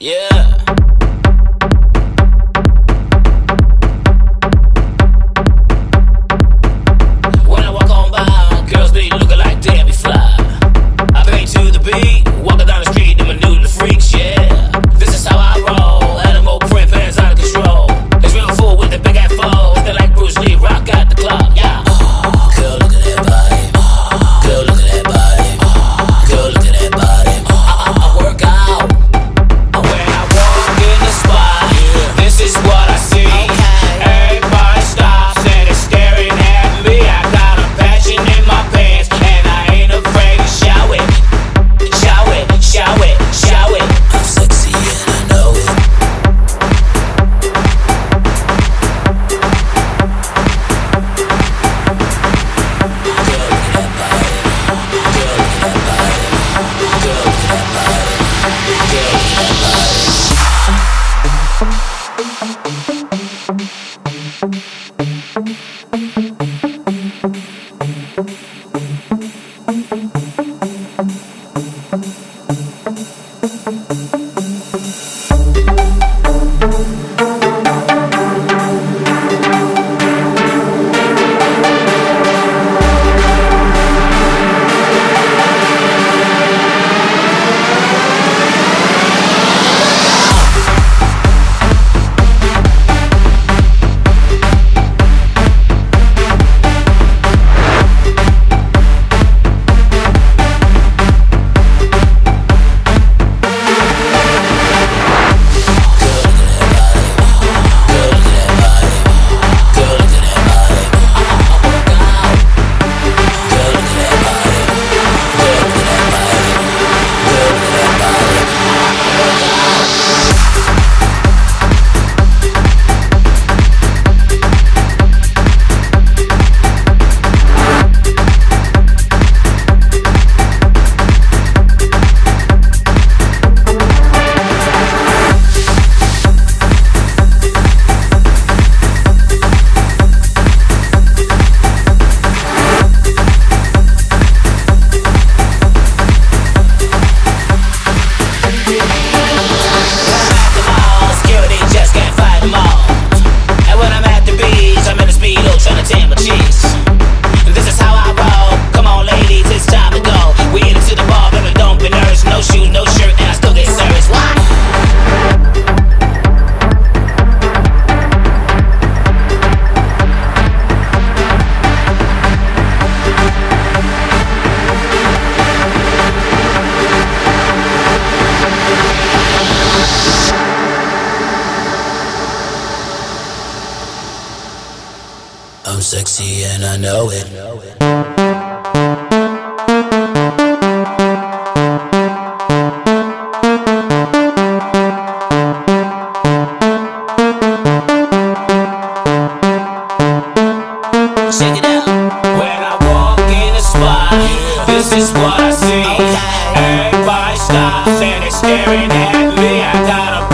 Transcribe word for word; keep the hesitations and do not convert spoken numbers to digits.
Yeah. When I walk on by, girls be looking like damn me fly. I bang to the beat, walking down the street, them a new to the freaks, yeah. This is how I roll, animal print pants out of control. It's real fool with the big ass foes, they like Bruce Lee, rock at the club, yeah. Oh, girl, look at that body. Oh, girl, look at that body. Oh, girl, look at that body. Oh, I, I work out. When I walk in the spot, this is what I see. Everybody stops and is staring at me. I got a passion in my pants and I ain't afraid to shout it. Shout it, shout it, shout it. I'm sexy and I know it. Girl, look at that body. Girl, look at that body. Girl, look at that body. Girl, look at that body. I'm sexy and I know it. Check it out. When I walk in the spot, this is what I see. Everybody stops and they're staring at me. I got a